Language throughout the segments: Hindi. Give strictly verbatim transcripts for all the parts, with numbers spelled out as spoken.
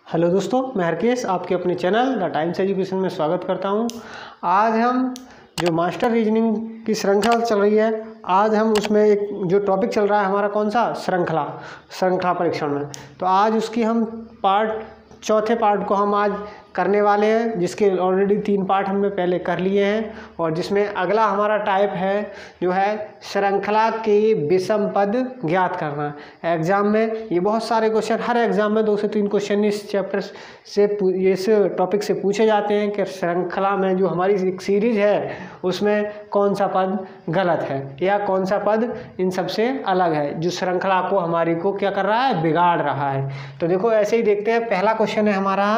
हेलो दोस्तों, मैं हरकेश आपके अपने चैनल द टाइम्स एजुकेशन में स्वागत करता हूं। आज हम जो मास्टर रीजनिंग की श्रृंखला चल रही है, आज हम उसमें एक जो टॉपिक चल रहा है हमारा कौन सा श्रृंखला श्रृंखला परीक्षण में, तो आज उसकी हम पार्ट चौथे पार्ट को हम आज करने वाले हैं, जिसके ऑलरेडी तीन पार्ट हमने पहले कर लिए हैं और जिसमें अगला हमारा टाइप है जो है श्रृंखला के विषम पद ज्ञात करना। एग्ज़ाम में ये बहुत सारे क्वेश्चन, हर एग्ज़ाम में दो से तीन क्वेश्चन इस चैप्टर से इस टॉपिक से पूछे जाते हैं कि श्रृंखला में जो हमारी एक सीरीज़ है उसमें कौन सा पद गलत है या कौन सा पद इन सबसे अलग है जो श्रृंखला को हमारी को क्या कर रहा है, बिगाड़ रहा है। तो देखो ऐसे ही देखते हैं। पहला क्वेश्चन है हमारा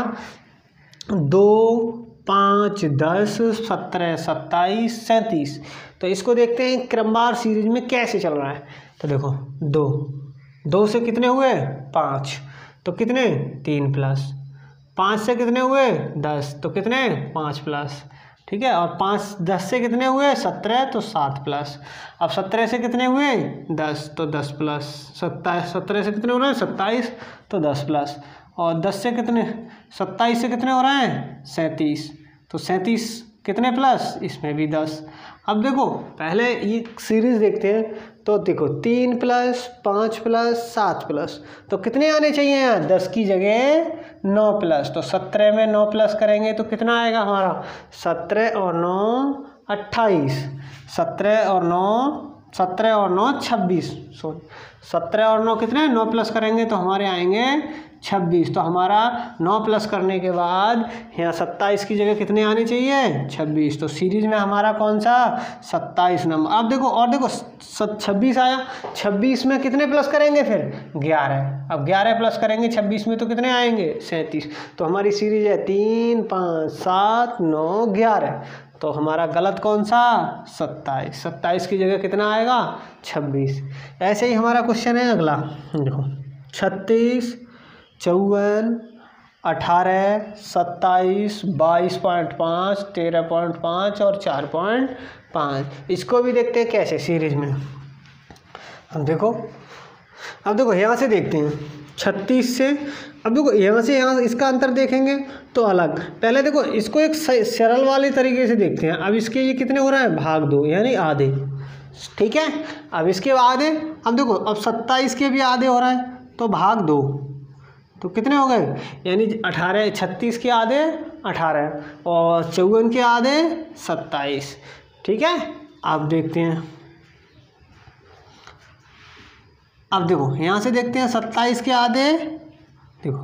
दो पाँच दस सत्रह सत्ताईस सैंतीस। तो इसको देखते हैं क्रमवार सीरीज में कैसे चल रहा है। तो देखो दो दो से कितने हुए पाँच, तो कितने तीन प्लस, पाँच से कितने हुए दस, तो कितने पाँच प्लस, ठीक है। और पाँच दस से कितने हुए सत्रह, तो सात प्लस। अब सत्रह से कितने हुए दस, तो दस प्लस, सत्ताईस सत्रह से कितने हो रहे हैं सत्ताईस, तो दस प्लस। और दस से कितने सत्ताईस से कितने हो रहे हैं सैंतीस, तो सैंतीस कितने प्लस, इसमें भी दस। अब देखो पहले ये सीरीज़ देखते हैं। तो देखो तीन प्लस पाँच प्लस सात प्लस, तो कितने आने चाहिए यहाँ, दस की जगह नौ प्लस। तो सत्रह में नौ प्लस करेंगे तो कितना आएगा हमारा, सत्रह और नौ अट्ठाईस, सत्रह और नौ सत्रह और नौ छब्बीस, सॉरी सत्रह और नौ कितने नौ प्लस करेंगे तो हमारे आएंगे छब्बीस। तो हमारा नौ प्लस करने के बाद यहाँ सत्ताईस की जगह कितने आने चाहिए छब्बीस। तो सीरीज में हमारा कौन सा सत्ताईस नंबर। अब देखो और देखो छब्बीस आया, छब्बीस में कितने प्लस करेंगे फिर ग्यारह। अब ग्यारह प्लस करेंगे छब्बीस में तो कितने आएंगे सैंतीस। तो हमारी सीरीज है तीन पाँच सात नौ ग्यारह। तो हमारा गलत कौन सा सत्ताईस, सत्ताईस की जगह कितना आएगा छब्बीस। ऐसे ही हमारा क्वेश्चन है अगला, देखो छत्तीस चौवन अठारह सत्ताईस बाईस पॉइंट पाँच तेरह पॉइंट पाँच और चार पॉइंट पाँच। इसको भी देखते हैं कैसे सीरीज में। अब देखो अब देखो यहाँ से देखते हैं छत्तीस से। अब देखो यहाँ से यहाँ इसका अंतर देखेंगे तो अलग। पहले देखो इसको एक सरल वाले तरीके से देखते हैं। अब इसके ये कितने हो रहा है भाग दो यानी आधे, ठीक है। अब इसके आधे, अब देखो अब सत्ताईस के भी आधे हो रहा है तो भाग दो, तो कितने हो गए यानी अठारह, छत्तीस के आधे अठारह और चौवन के आधे सत्ताईस, ठीक है। अब देखते हैं, अब देखो यहाँ से देखते हैं सत्ताईस के आधे, देखो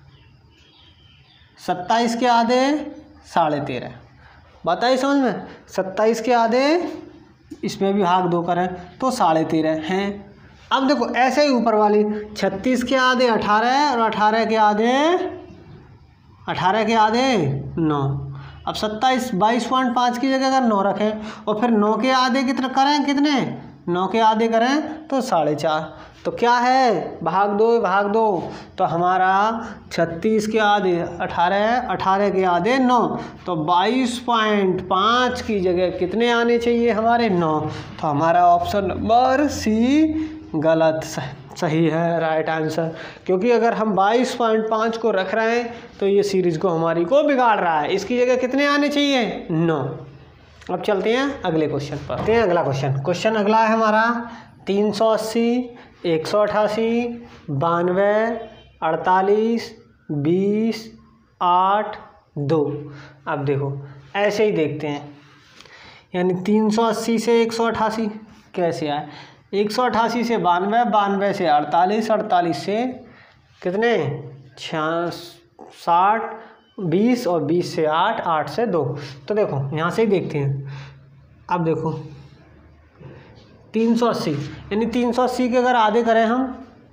सत्ताईस के आधे साढ़े तेरह, बताइए समझ में। सत्ताईस के आधे इसमें भी भाग दो करें तो साढ़े तेरह हैं। अब देखो ऐसे ही ऊपर वाली छत्तीस के आधे अठारह और अठारह के आधे अठारह के आधे नौ। अब सत्ताईस बाईस पॉइंट पाँच की जगह अगर नौ रखें और फिर नौ के आधे कितने करें, कितने नौ के आधे करें तो साढ़े चार। तो क्या है भाग दो भाग दो। तो हमारा छत्तीस के आधे अठारह, अठारह के आधे नौ, तो बाईस पॉइंट पाँच की जगह कितने आने चाहिए हमारे नौ। तो हमारा ऑप्शन नंबर सी गलत सही है, राइट आंसर। क्योंकि अगर हम बाईस पॉइंट पाँच को रख रहे हैं तो ये सीरीज़ को हमारी को बिगाड़ रहा है। इसकी जगह कितने आने चाहिए नौ। अब चलते हैं अगले क्वेश्चन पर। चलते हैं अगला क्वेश्चन। क्वेश्चन अगला है हमारा तीन सौ अस्सी एक सौ अठासी बानवे अड़तालीस बीस आठ दो। अब देखो ऐसे ही देखते हैं, यानी तीन सौ अस्सी से एक सौ अठासी कैसे आए, एक सौ अठासी से बानवे, बानवे से अड़तालीस, अड़तालीस से कितने छियासठ साठ, बीस और बीस से आठ, आठ से दो। तो देखो यहाँ से ही देखते हैं। अब देखो तीन सौ अस्सी यानी तीन सौ अस्सी के अगर आधे करें हम,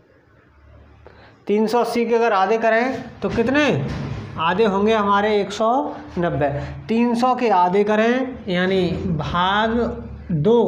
तीन सौ अस्सी के अगर आधे करें तो कितने आधे होंगे हमारे एक सौ नब्बे। तीन सौ के आधे करें यानी भाग दो,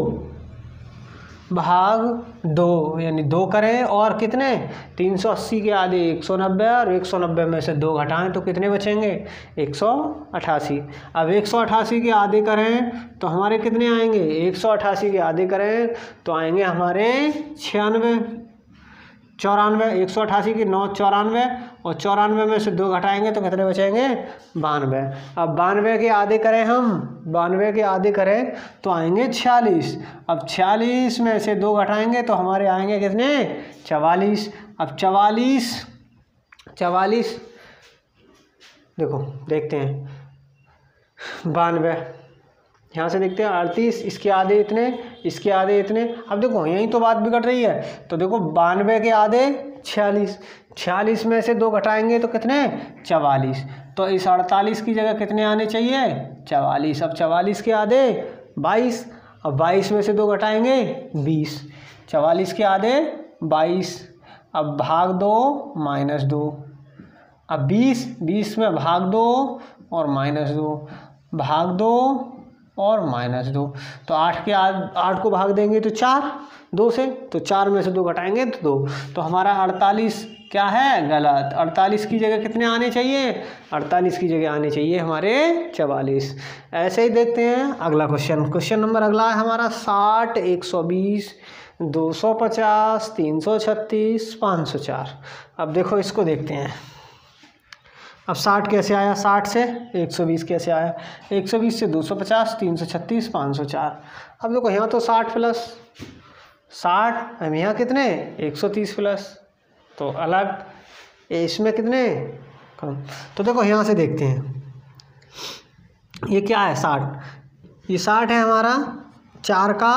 भाग दो यानी दो करें और कितने तीन सौ अस्सी के आधे एक सौ नब्बे और एक सौ नब्बे में से दो घटाएं तो कितने बचेंगे एक सौ अठासी। अब एक सौ अठासी के आधे करें तो हमारे कितने आएंगे, एक सौ अठासी के आधे करें तो आएंगे हमारे छियानवे। चौरानवे, एक सौ अट्ठासी की नौ चौरानवे, और चौरानवे में से दो घटाएंगे तो कितने बचेंगे? बानवे। अब बानवे के आधे करें हम, बानवे के आधे करें तो आएंगे छियालीस। अब छियालीस में से दो घटाएंगे तो हमारे आएंगे कितने? चवालीस। अब चवालीस चवालीस देखो देखते हैं, बानवे यहाँ से देखते हैं अड़तीस, इसके आधे इतने, इसके आधे इतने। अब देखो यही तो बात बिगड़ रही है। तो देखो बानवे के आधे छियालीस, छियालीस में से दो घटाएंगे तो कितने? चवालीस। तो इस अड़तालीस की जगह कितने आने चाहिए? चवालीस। अब चवालीस के आधे बाईस, अब बाईस में से दो घटाएंगे बीस, चवालीस के आधे बाईस। अब भाग दो माइनस दो, अब बीस, बीस में भाग दो और माइनस दो, भाग दो और माइनस दो। तो आठ के आठ आठ को भाग देंगे तो चार, दो से, तो चार में से दो घटाएंगे तो दो। तो हमारा अड़तालीस क्या है? गलत। अड़तालीस की जगह कितने आने चाहिए? अड़तालीस की जगह आने चाहिए हमारे चवालीस। ऐसे ही देखते हैं अगला क्वेश्चन। क्वेश्चन नंबर अगला है हमारा साठ, एक सौ बीस, दो सौ पचास, तीन सौ छत्तीस, पाँच सौ चार। अब देखो इसको देखते हैं। अब साठ कैसे आया? साठ से एक सौ बीस कैसे आया? एक सौ बीस से दो सौ पचास, तीन सौ छत्तीस, पाँच सौ चार। अब देखो यहाँ तो साठ प्लस साठ, हम यहाँ कितने? एक सौ तीस प्लस, तो अलग, इसमें कितने? कम। तो देखो यहाँ से देखते हैं, ये क्या है? साठ, ये साठ है हमारा चार का।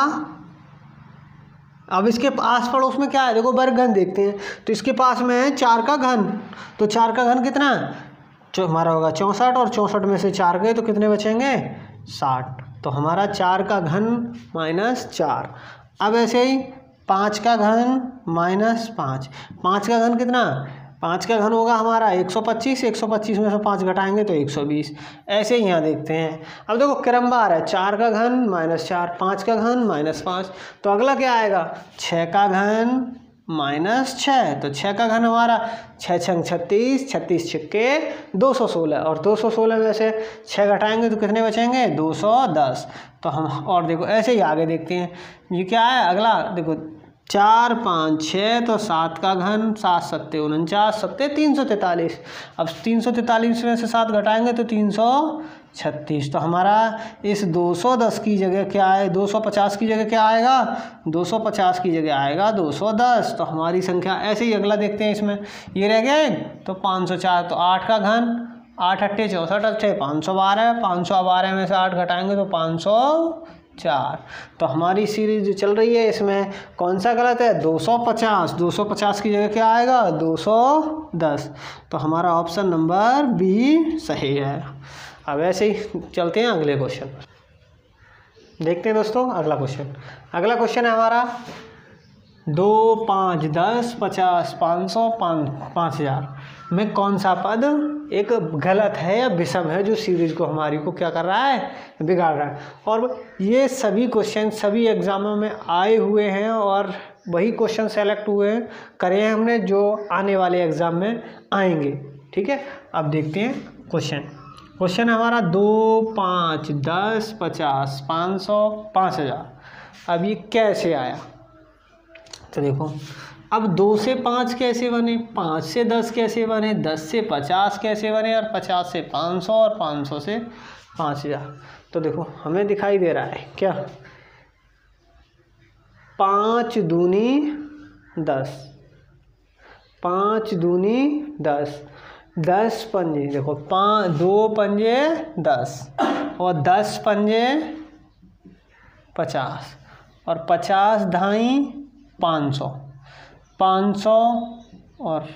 अब इसके आस पड़ोस में क्या है? देखो वर्ग घन देखते हैं, तो इसके पास में है चार का घन। तो चार का घन कितना? जो हमारा होगा चौंसठ, और चौंसठ में से चार गए तो कितने बचेंगे? साठ। तो हमारा चार का घन माइनस चार। अब ऐसे ही पाँच का घन माइनस पाँच, पाँच का घन कितना? पाँच का घन होगा हमारा एक सौ पच्चीस, एक सौ पच्चीस में से पाँच घटाएंगे तो एक सौ बीस। ऐसे ही यहाँ देखते हैं। अब देखो क्रमवार है, चार का घन माइनस चार, पाँच का घन माइनस पाँच। तो अगला क्या आएगा? छः का घन माइनस छः। तो छः का घन हमारा छः छंग छत्तीस, छत्तीस छिक्के दो सौ सोलह, और दो सौ सोलह में से छः घटाएंगे तो कितने बचेंगे? दो सौ दस। तो हम और देखो ऐसे ही आगे देखते हैं। ये क्या है अगला? देखो चार पाँच छः, तो सात का घन, सात सत्ते उनचास, सत्ते तीन सौ तैंतालीस। अब तीन सौ तैंतालीस में से सात घटाएंगे तो तीन सौ छत्तीस। तो हमारा इस दो सौ दस की जगह क्या है? दो सौ पचास की जगह क्या आएगा? दो सौ पचास की जगह आएगा दो सौ दस। तो हमारी संख्या ऐसे ही अगला देखते हैं। इसमें ये रह गया तो पाँच सौ चार। तो आठ का घन, आठ अट्ठे चौंसठ, अट्ठे पाँच सौ बारह, पाँच सौ बारह में से आठ घटाएंगे तो पाँच सौ चार। तो हमारी सीरीज जो चल रही है इसमें कौन सा गलत है? दो सौ पचास। दो सौ पचास की जगह क्या आएगा? दो सौ दस। तो हमारा ऑप्शन नंबर बी सही है। अब ऐसे ही चलते हैं अगले क्वेश्चन पर। देखते हैं दोस्तों अगला क्वेश्चन। अगला क्वेश्चन है हमारा दो, पाँच, दस, पचास, पाँच सौ, पाँच पाँच हज़ार में कौन सा पद एक गलत है या विषम है, जो सीरीज को हमारी को क्या कर रहा है? बिगाड़ रहा है। और ये सभी क्वेश्चन सभी एग्जामों में आए हुए हैं, और वही क्वेश्चन सेलेक्ट हुए हैं करे हैं हमने जो आने वाले एग्ज़ाम में आएंगे। ठीक है, अब देखते हैं क्वेश्चन। क्वेश्चन हमारा दो, पाँच, दस, पचास, पाँच सौ, पाँच हज़ार। अब ये कैसे आया? तो देखो अब दो से पाँच कैसे बने, पाँच से दस कैसे बने, दस से पचास कैसे बने, और पचास से पाँच सौ, और पाँच सौ से पाँच हज़ार। तो देखो हमें दिखाई दे रहा है क्या? पाँच दूनी दस, पाँच दूनी दस, दस पंजे, देखो पाँच, दो पंजे दस, और दस पंजे पचास, और पचास ढाई पाँच सौ, पाँच सौ, और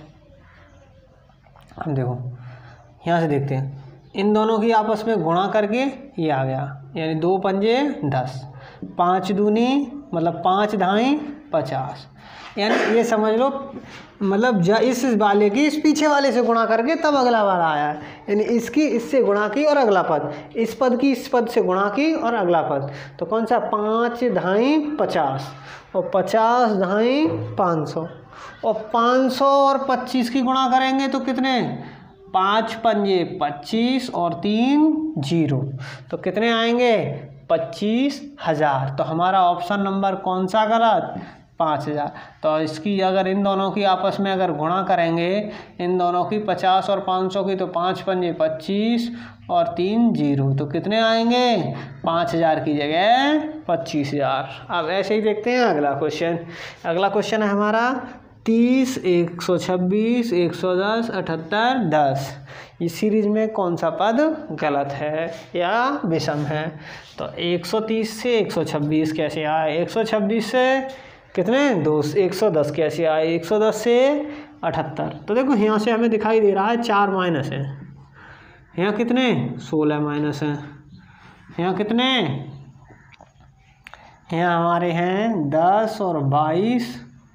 हम देखो यहाँ से देखते हैं इन दोनों की आपस में गुणा करके ये आ गया, यानी दो पंजे दस, पाँच दूनी मतलब पाँच ढाई पचास, यानी ये समझ लो मतलब ज इस वाले की इस पीछे वाले से गुणा करके तब अगला वाला आया है, यानी इसकी इससे गुणा की और अगला पद, इस पद की इस पद से गुणा की और अगला पद। तो कौन सा? पाँच ढाई पचास, और पचास ढाई पाँच सौ, और पाँच सौ और पच्चीस की गुणा करेंगे तो कितने? पाँच पंजे पच्चीस और तीन जीरो, तो कितने आएंगे? पच्चीस हजार। तो हमारा ऑप्शन नंबर कौन सा गलत? पाँच हज़ार। तो इसकी अगर इन दोनों की आपस में अगर गुणा करेंगे, इन दोनों की पचास और पाँच सौ की, तो पाँच पंजे पच्चीस और तीन जीरो, तो कितने आएंगे? पाँच हज़ार की जगह पच्चीस हज़ार। अब ऐसे ही देखते हैं अगला क्वेश्चन। अगला क्वेश्चन है हमारा तीस, एक सौ छब्बीस, एक सौ दस, अठहत्तर, दस। इस सीरीज में कौन सा पद गलत है या विषम है? तो एक सौ तीस से एक सौ छब्बीस कैसे आए? एक सौ छब्बीस से कितने? दो। एक सौ दस कैसे आए? एक सौ दस से अठहत्तर। तो देखो यहाँ से हमें दिखाई दे रहा है चार माइनस है, यहाँ कितने? सोलह माइनस हैं, यहाँ कितने? यहाँ हमारे हैं दस और बाईस,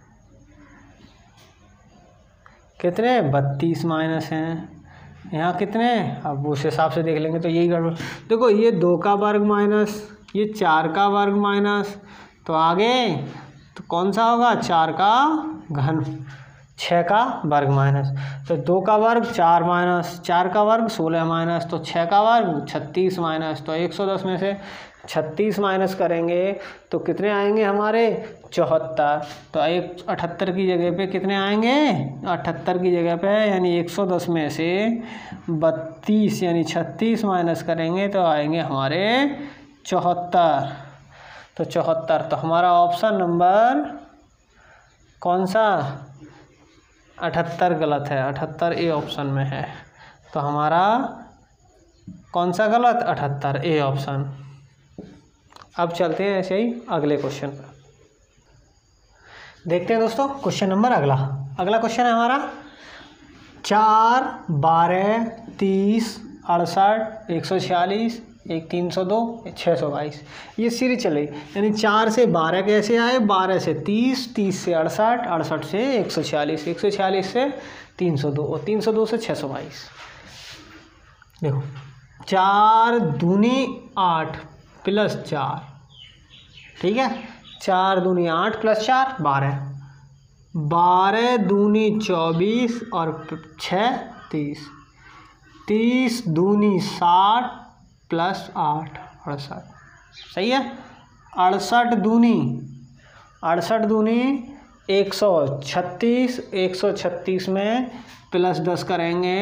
कितने? बत्तीस माइनस हैं, यहाँ कितने? अब उस हिसाब से देख लेंगे तो यही गड़बड़। देखो ये दो का वर्ग माइनस, ये चार का वर्ग माइनस, तो आगे तो कौन सा होगा? चार का घन, छः का वर्ग माइनस। तो दो का वर्ग चार माइनस, चार का वर्ग सोलह माइनस, तो छः का वर्ग छत्तीस माइनस। तो एक सौ दस में से छत्तीस माइनस करेंगे तो कितने आएंगे हमारे? चौहत्तर। तो एक अठहत्तर की जगह पे कितने आएंगे? अठहत्तर की जगह पे यानी एक सौ दस में से बत्तीस यानी छत्तीस माइनस करेंगे तो आएंगे हमारे चौहत्तर। तो चौहत्तर, तो हमारा ऑप्शन नंबर कौन सा? अठहत्तर गलत है, अठहत्तर ए ऑप्शन में है। तो हमारा कौन सा गलत? अठहत्तर ए ऑप्शन। अब चलते हैं ऐसे ही अगले क्वेश्चन पर। देखते हैं दोस्तों क्वेश्चन नंबर अगला। अगला क्वेश्चन है हमारा चार, बारह, तीस, अड़सठ, एक सौ छियालीस, एक तीन सौ दो, छः सौ बाईस। ये सीरीज चल रही, यानी चार से बारह कैसे आए? बारह से तीस, तीस से अड़सठ, अड़सठ से एक सौ छियालीस, एक सौ छियालीस से तीन सौ दो और तीन सौ दो से छः सौ बाईस। देखो चार दूनी आठ प्लस चार, ठीक है, चार दूनी आठ प्लस चार बारह, बारह दूनी चौबीस और छः तीस, तीस दूनी साठ प्लस आठ अड़सठ। सही है। अड़सठ दूनी अड़सठ दूनी एक सौ छत्तीस, एक सौ छत्तीस में प्लस दस करेंगे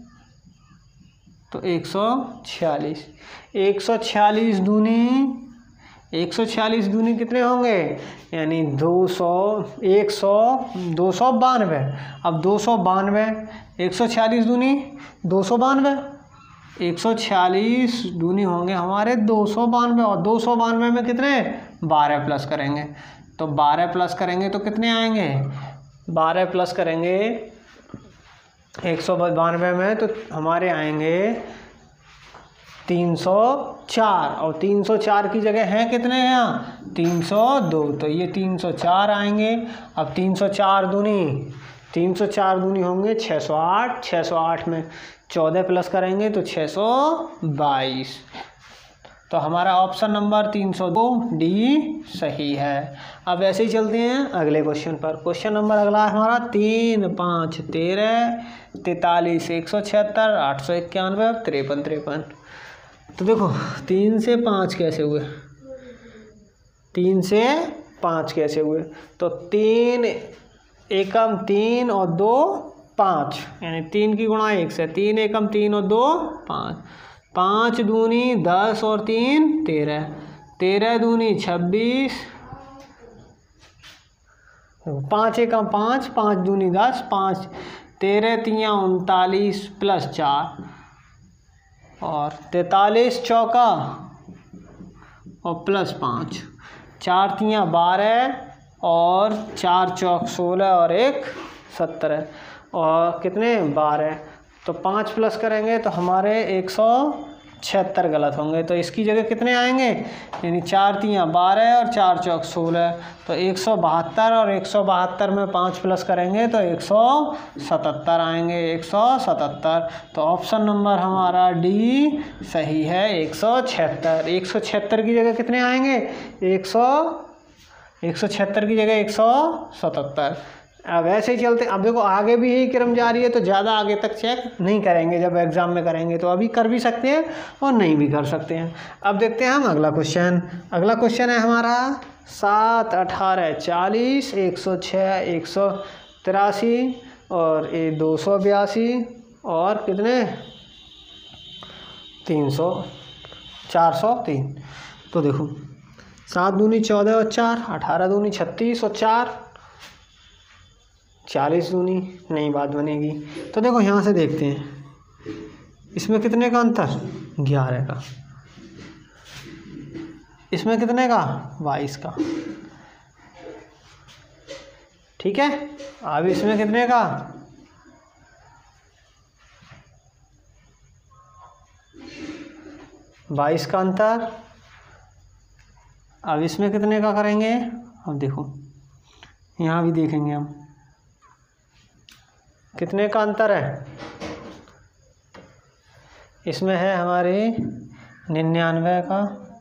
तो एक सौ छियालीस, एक सौ छियालीस दूनी एक सौ छियालीस दूनी कितने होंगे? यानी दो सौ, एक सौ, दो सौ बानवे। अब दो सौ बानवे, एक सौ छियालीस दूनी दो सौ बानवे, एक सौ छियालीस दूनी होंगे हमारे दो सौ बानवे, और दो सौ बानवे में कितने? बारह प्लस करेंगे तो बारह प्लस करेंगे तो कितने आएंगे? बारह प्लस करेंगे एक सौ बानवे में तो हमारे आएंगे तीन सौ चार, और तीन सौ चार की जगह हैं कितने यहाँ? तीन सौ दो, तो ये तीन सौ चार आएंगे। अब तीन सौ चार दूनी तीन सौ चार दूनी होंगे छः सौ आठ, छः सौ आठ में चौदह प्लस करेंगे तो छः सौ बाईस। तो हमारा ऑप्शन नंबर तीन सौ दो डी सही है। अब ऐसे ही चलते हैं अगले क्वेश्चन पर। क्वेश्चन नंबर अगला है हमारा तीन, पाँच, तेरह, तैंतालीस, एक सौ छिहत्तर, आठ सौ इक्यानवे, तिरपन तिरपन। तो देखो तीन से पाँच कैसे हुए? तीन से पाँच कैसे हुए? तो तीन एकम तीन और दो पाँच, यानी तीन की गुणा एक से, तीन एकम तीन और दो पाँच, पाँच दूनी दस और तीन तेरह, तेरह दूनी छब्बीस, पाँच एकम पाँच, पाँच दूनी दस, पाँच, तेरह तियाँ उनतालीस प्लस चार, और तैंतालीस चौका और प्लस पाँच, चार तियाँ बारह और चार चौक सोलह और एक सत्रह, और कितने? बारह। तो पाँच प्लस करेंगे तो हमारे एक सौ छिहत्तर गलत होंगे, तो इसकी जगह कितने आएंगे? यानी चार तियाँ बारह और चार चौक सोलह, तो एक सौ बहत्तर, और एक सौ बहत्तर में पाँच प्लस करेंगे तो एक सौ सतहत्तर आएंगे, एक सौ सतहत्तर। तो ऑप्शन नंबर हमारा डी सही है, एक सौ छिहत्तर। एक सौ छिहत्तर की जगह कितने आएंगे? एक सौ एक सौ छिहत्तर की जगह एक सौ सतहत्तर। अब ऐसे ही चलते, अब देखो आगे भी यही क्रम जारी है तो ज़्यादा आगे तक चेक नहीं करेंगे, जब एग्ज़ाम में करेंगे तो अभी कर भी सकते हैं और नहीं भी कर सकते हैं। अब देखते हैं हम अगला क्वेश्चन। अगला क्वेश्चन है हमारा सात अठारह चालीस एक सौ छः एक सौ तिरासी और ये दो सौ बयासी और कितने तीन सौ चार सौ तीन। तो देखो सात दूनी चौदह और चार, अठारह दूनी छत्तीस और चार, चालीस दूनी नहीं बात बनेगी। तो देखो यहाँ से देखते हैं इसमें कितने का अंतर, ग्यारह का, इसमें कितने का, बाईस का। ठीक है, अब इसमें कितने का, बाईस का अंतर। अब इसमें कितने का करेंगे, अब देखो यहाँ भी देखेंगे हम कितने का अंतर है। इसमें है हमारे निन्यानवे का,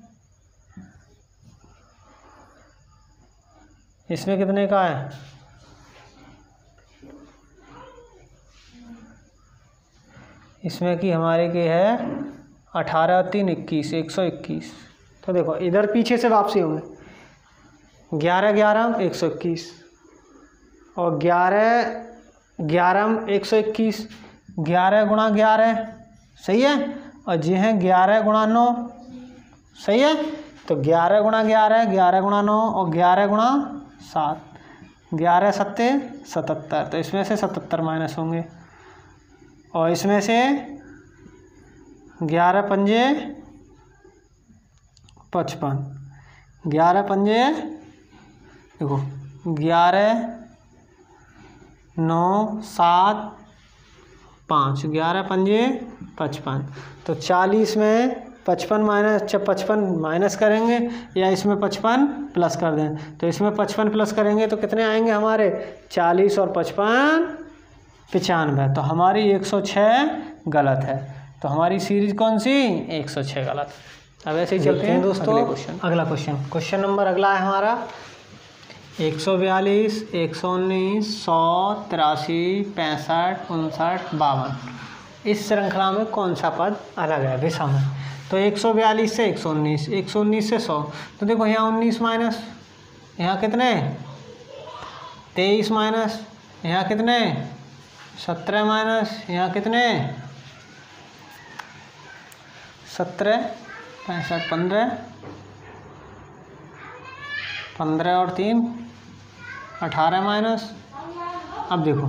इसमें कितने का है, इसमें की हमारे के है अठारह तीन इक्कीस, एक सौ इक्कीस। तो देखो इधर पीछे से वापसी होंगे, ग्यारह ग्यारह एक सौ इक्कीस और ग्यारह ग्यारह एक सौ इक्कीस, ग्यारह गुणा ग्यारह, सही है, और ये है ग्यारह गुणा नौ, सही है। तो ग्यारह गुणा ग्यारह, ग्यारह गुणा नौ और ग्यारह गुणा सात, ग्यारह सत्ते सतहत्तर। तो इसमें से सतहत्तर माइनस होंगे और इसमें से ग्यारह पंजे पचपन, ग्यारह पंजे देखो ग्यारह नौ सात पाँच, ग्यारह पंजे पचपन। तो चालीस में पचपन माइनस पचपन माइनस करेंगे या इसमें पचपन प्लस कर दें। तो इसमें पचपन प्लस करेंगे तो कितने आएंगे हमारे, चालीस और पचपन पचानवे। तो हमारी एक सौ छः गलत है। तो हमारी सीरीज कौन सी, एक सौ छः गलत। अब ऐसे ही चलते हैं दोस्तों क्वेश्चन। अगला क्वेश्चन, क्वेश्चन नंबर अगला है हमारा एक सौ बयालीस एक सौ उन्नीस सौ तिरासी पैंसठ उनसठ बावन। इस श्रृंखला में कौन सा पद अलग है, विषम है। तो एक सौ बयालीस से एक सौ उन्नीस, एक सौ उन्नीस से सौ। तो देखो यहाँ उन्नीस माइनस, यहाँ कितने तेईस माइनस, यहाँ कितने सत्रह माइनस, यहाँ कितने सत्रह पैंसठ पंद्रह, पंद्रह और तीन अठारह माइनस। अब देखो,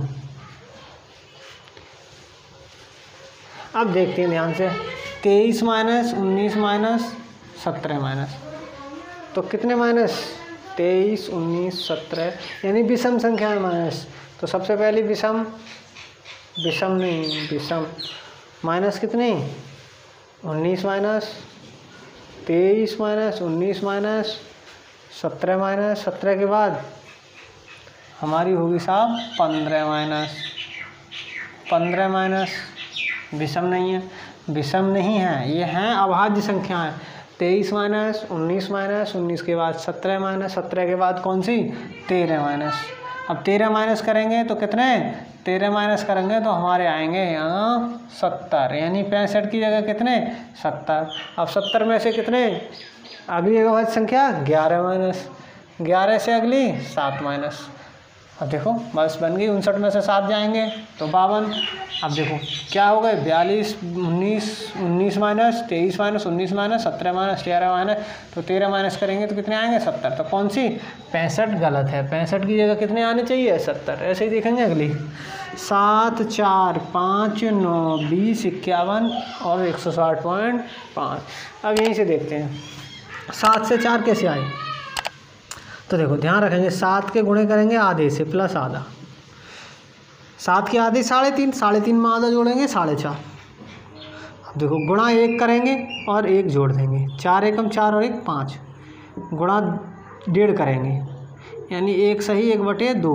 अब देखते हैं ध्यान से, तेईस माइनस उन्नीस माइनस सत्रह माइनस, तो कितने माइनस, तेईस उन्नीस सत्रह, यानी विषम संख्या में माइनस। तो सबसे पहले विषम, विषम नहीं विषम, माइनस कितनी उन्नीस माइनस तेईस माइनस उन्नीस माइनस सत्रह माइनस, सत्रह के बाद हमारी होगी साहब पंद्रह माइनस, पंद्रह माइनस, विषम नहीं है, विषम नहीं है, ये हैं अभाज्य संख्याएं। तेईस माइनस उन्नीस माइनस उन्नीस के बाद सत्रह माइनस, सत्रह के बाद कौन सी तेरह माइनस। अब तेरह माइनस करेंगे तो कितने, तेरह माइनस करेंगे तो हमारे आएंगे यहाँ सत्तर, यानी पैंसठ की जगह कितने सत्तर। अब सत्तर में से कितने, अगली अभाज्य संख्या ग्यारह माइनस, ग्यारह से अगली सात माइनस। अब देखो बस बन गई, उनसठ में से सात जाएंगे तो बावन। अब देखो क्या हो गए, बयालीस उन्नीस उन्नीस माइनस तेईस माइनस उन्नीस माइनस सत्रह माइनस तेरह माइनस, तो तेरह माइनस करेंगे तो कितने आएंगे सत्तर। तो कौन सी पैंसठ गलत है, पैंसठ की जगह कितने आने चाहिए सत्तर। ऐसे ही देखेंगे अगली, सात चार पाँच नौ बीस इक्यावन और एक सौ साठ पॉइंट पाँच। अब यहीं से देखते हैं सात से चार कैसे आए। तो देखो ध्यान रखेंगे, सात के गुणे करेंगे आधे से प्लस आधा, सात के आधे साढ़े तीन, साढ़े तीन में आधा जोड़ेंगे साढ़े चार। अब देखो गुणा एक करेंगे और एक जोड़ देंगे, चार एकम चार और एक पाँच, गुणा डेढ़ करेंगे यानी एक सही एक बटे दो,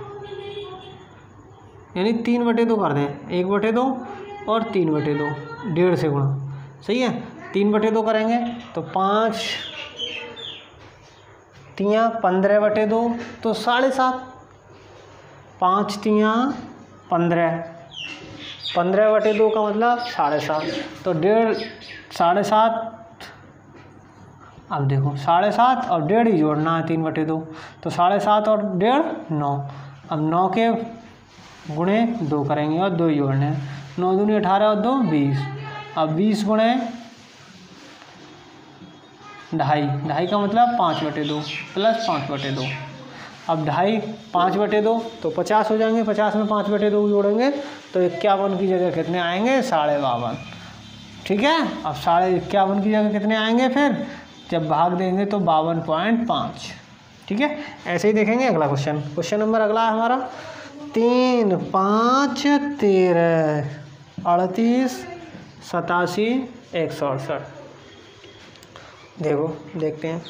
यानी तीन बटे दो कर दें, एक बटे दो और तीन बटे दो, डेढ़ से गुणा, सही है। तीन बटे दो करेंगे तो पाँच तियाँ पंद्रह बटे दो तो साढ़े सात, पाँच तियाँ पंद्रह, पंद्रह बटे दो का मतलब साढ़े सात, तो डेढ़ साढ़े सात। अब देखो साढ़े सात और डेढ़ ही जोड़ना है, तीन बटे दो, तो साढ़े सात और डेढ़ नौ। अब नौ के गुणे दो करेंगे और दो ही जोड़ने हैं, नौ दूनी अठारह और दो बीस। अब बीस गुणे ढाई, ढाई का मतलब पाँच बटे दो प्लस पाँच बटे दो। अब ढाई पाँच बटे दो तो पचास हो जाएंगे, पचास में पाँच बटे दो जोड़ेंगे तो इक्यावन की जगह कितने आएंगे, साढ़े बावन। ठीक है, अब साढ़े इक्यावन की जगह कितने आएंगे, फिर जब भाग देंगे तो बावन पॉइंट पाँच। ठीक है, ऐसे ही देखेंगे अगला क्वेश्चन। क्वेश्चन नंबर अगला है हमारा तीन पाँच तेरह अड़तीस सतासी एक सौ अड़सठ। देखो देखते हैं,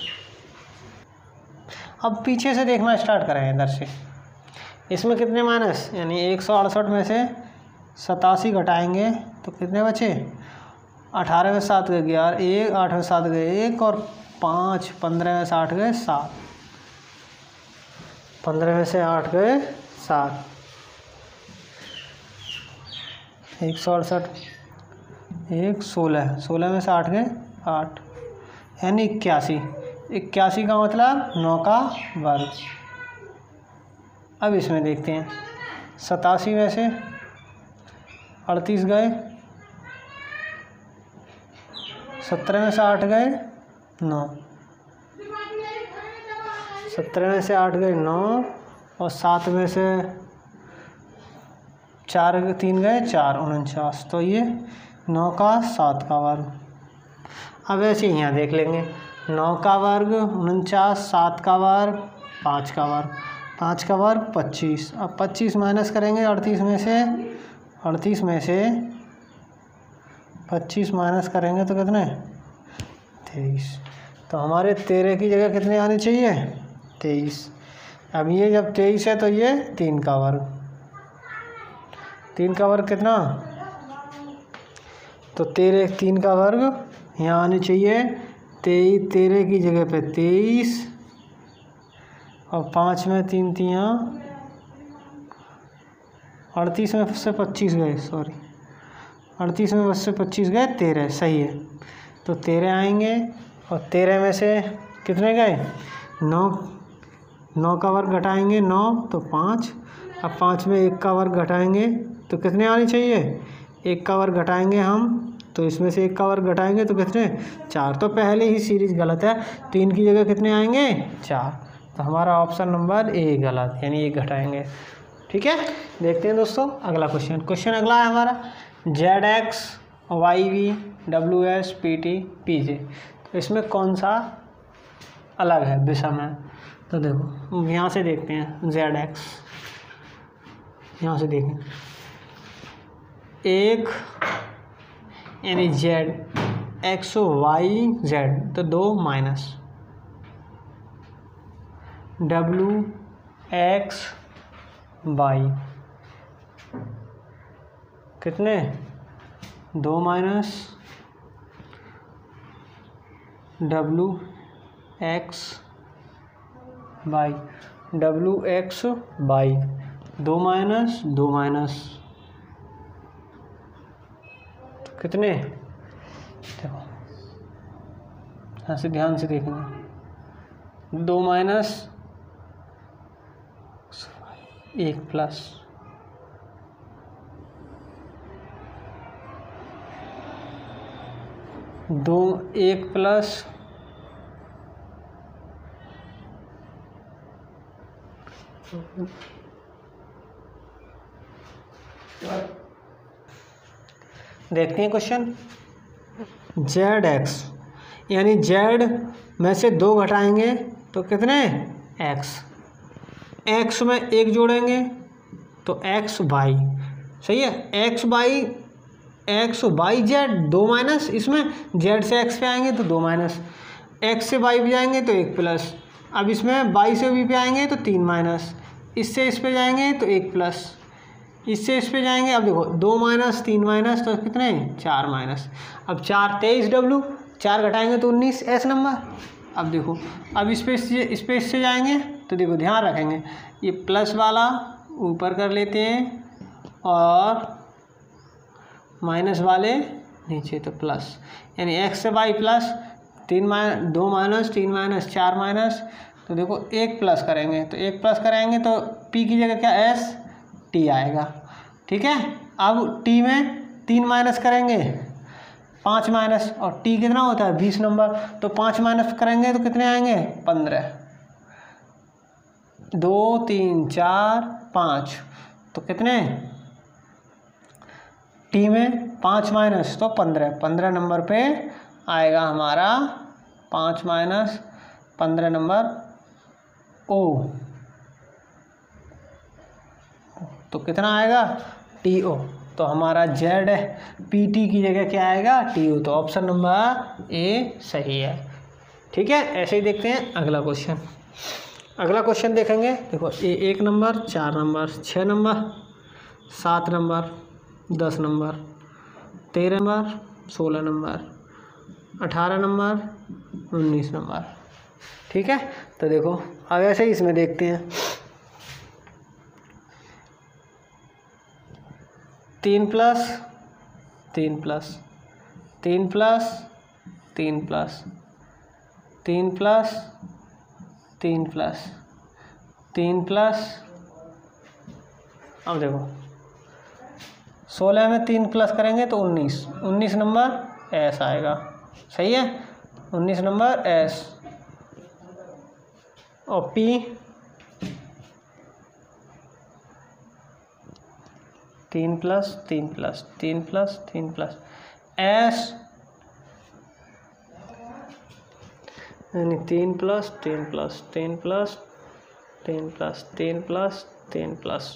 अब पीछे से देखना स्टार्ट करें इधर से। इसमें कितने माइनस, यानी एक सौ अड़सठ में से सतासी घटाएंगे तो कितने बचे, अठारह में सात गए ग्यारह, एक आठ में सात गए एक और पाँच, पंद्रह में से आठ गए सात, पंद्रह में से आठ गए सात, एक सौ अड़सठ एक सोलह, सोलह में से आठ गए आठ, यानी इक्यासी। इक्यासी का मतलब नौ का वर्ग। अब इसमें देखते हैं, सतासी में से अड़तीस गए, सत्रह में से आठ गए नौ, सत्रह में से आठ गए नौ और सात में से चार तीन गए चार, उनचास। तो ये नौ का सात का वर्ग। अब ऐसे ही यहाँ देख लेंगे, नौ का वर्ग उनचास, सात का वर्ग पाँच का वर्ग, पाँच का वर्ग पच्चीस। अब पच्चीस माइनस करेंगे अड़तीस में से, अड़तीस में से पच्चीस माइनस करेंगे तो कितने, तेईस। तो हमारे तेरह की जगह कितने आने चाहिए, तेईस। अब ये जब तेईस है तो ये तीन का वर्ग, तीन का वर्ग कितना, तो तेरह तीन का वर्ग यहाँ आने चाहिए तेईस, तेरह की जगह पे तेईस और पाँच में तीन तियाँ अड़तीस में से पच्चीस गए, सॉरी अड़तीस में बस से पच्चीस गए तेरह, सही है। तो तेरह आएंगे और तेरह में से कितने गए, नौ, नौ का वर्ग घटाएंगे नौ तो पाँच। अब पाँच में एक का वर्ग घटाएंगे तो कितने आने चाहिए, एक का वर्ग घटाएंगे हम तो इसमें से एक का वर्ग घटाएंगे तो कितने, चार। तो पहले ही सीरीज गलत है, तीन की जगह कितने आएंगे, चार। तो हमारा ऑप्शन नंबर ए गलत, यानी एक घटाएंगे। ठीक है, देखते हैं दोस्तों अगला क्वेश्चन। क्वेश्चन अगला है हमारा Z X Y V W S P T P J. तो इसमें कौन सा अलग है विषम है, तो देखो यहाँ से देखते हैं। जेड एक्स, यहाँ से देखें, एक यानी जेड एक्स वाई जेड तो दो माइनस, डब्ल्यू एक्स वाई कितने, दो minus W X Y, W X Y दो माइनस दो माइनस कितने, देखो यहाँ से ध्यान से देखेंगे, दो माइनस एक प्लस दो, एक प्लस देखते हैं क्वेश्चन। जेड एक्स यानी जेड में से दो घटाएंगे तो कितने, एक्स, एक्स में एक जोड़ेंगे तो एक्स वाई, सही है। X Y, X Y Z दो माइनस, इसमें जेड से एक्स पे आएंगे तो दो माइनस, एक्स से वाई पे जाएंगे तो एक प्लस। अब इसमें वाई से वी पे आएंगे तो तीन माइनस, इससे इस पे जाएंगे तो एक प्लस, इससे इस पे जाएंगे। अब देखो दो माइनस तीन माइनस तो कितने, चार माइनस। अब चार तेईस डब्लू, चार घटाएंगे तो उन्नीस एस नंबर। अब देखो अब इस पे इस पे इससे जाएंगे तो देखो ध्यान रखेंगे, ये प्लस वाला ऊपर कर लेते हैं और माइनस वाले नीचे, तो प्लस, यानी एक्स से वाई प्लस तीन माइनस दो माइनस तीन माइनस चार माइनस, तो देखो एक प्लस करेंगे, तो एक प्लस करेंगे तो पी की जगह क्या एस टी आएगा। ठीक है, अब टी में तीन माइनस करेंगे पाँच माइनस, और टी कितना होता है बीस नंबर, तो पाँच माइनस करेंगे तो कितने आएंगे पंद्रह, दो तीन चार पाँच, तो कितने टी में पाँच माइनस तो पंद्रह, पंद्रह नंबर पे आएगा हमारा पाँच माइनस पंद्रह नंबर ओ, तो कितना आएगा टी ओ, तो हमारा जेड पी टी की जगह क्या आएगा टी ओ, तो ऑप्शन नंबर ए सही है। ठीक है, ऐसे ही देखते हैं अगला क्वेश्चन। अगला क्वेश्चन देखेंगे, देखो ए एक नंबर, चार नंबर, छः नंबर, सात नंबर, दस नंबर, तेरह नंबर, सोलह नंबर, अठारह नंबर, उन्नीस नंबर। ठीक है, तो देखो अब ऐसे ही इसमें देखते हैं, तीन प्लस तीन प्लस तीन प्लस तीन प्लस तीन प्लस तीन प्लस तीन प्लस, अब देखो सोलह में तीन प्लस करेंगे तो उन्नीस, उन्नीस नंबर एस आएगा। सही है, उन्नीस नंबर एस, और पी तीन प्लस तीन प्लस तीन प्लस तीन प्लस एस, यानी तीन प्लस तीन प्लस तीन प्लस तीन प्लस तीन प्लस तीन प्लस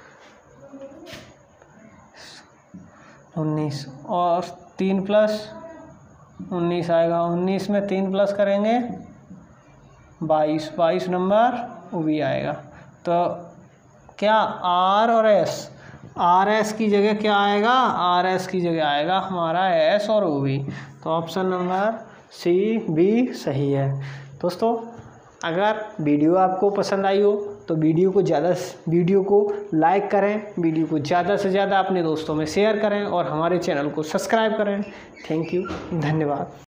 उन्नीस, और तीन प्लस उन्नीस आएगा, उन्नीस में तीन प्लस करेंगे बाईस, बाईस नंबर वो भी आएगा। तो क्या आर और एस, आर एस की जगह क्या आएगा, आर एस की जगह आएगा हमारा एस और ओ बी, तो ऑप्शन नंबर सी बी सही है। दोस्तों अगर वीडियो आपको पसंद आई हो तो वीडियो को ज़्यादा वीडियो को लाइक करें, वीडियो को ज़्यादा से ज़्यादा अपने दोस्तों में शेयर करें और हमारे चैनल को सब्सक्राइब करें। थैंक यू, धन्यवाद।